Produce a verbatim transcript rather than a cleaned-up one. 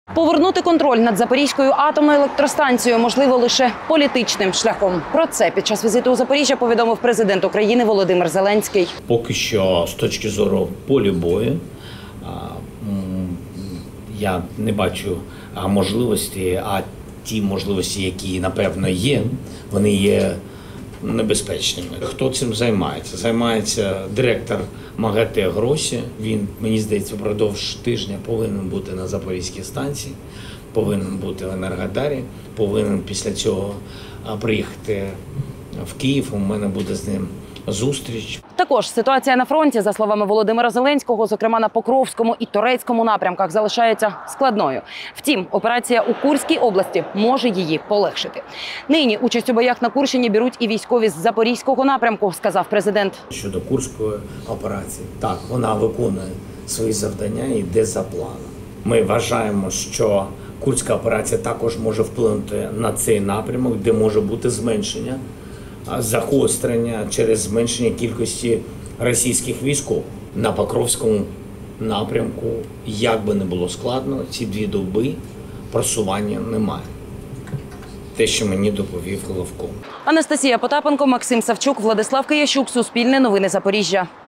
Повернути контроль над Запорізькою атомною електростанцією можливо лише політичним шляхом. Про це під час візиту у Запоріжжя повідомив президент України Володимир Зеленський. Поки що, з точки зору полю бою, я не бачу можливості, а ті можливості, які, напевно, є, вони є небезпечними. Хто цим займається? Займається директор МАГАТЕ Гросі. Він, мені здається, впродовж тижня повинен бути на Запорізькій станції, повинен бути в Енергодарі, повинен після цього приїхати в Київ. У мене буде з ним зустріч. Також ситуація на фронті, за словами Володимира Зеленського, зокрема на Покровському і Торецькому напрямках, залишається складною. Втім, операція у Курській області може її полегшити. Нині участь у боях на Курщині беруть і військові з Запорізького напрямку, сказав президент. Щодо Курської операції, так, вона виконує свої завдання і йде за планом. Ми вважаємо, що Курська операція також може вплинути на цей напрямок, де може бути зменшення, загострення через зменшення кількості російських військових. На Покровському напрямку, як би не було складно, ці дві доби просування немає. Те, що мені доповів Головко. Анастасія Потапенко, Максим Савчук, Владислав Киящук, Суспільне новини Запоріжжя.